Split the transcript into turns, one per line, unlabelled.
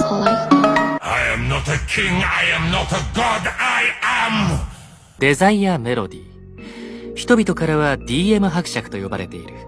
かわいい。
I am not a king, I am not a god, I am!
デザイアメロディー。人々からは DM 伯爵と呼ばれている。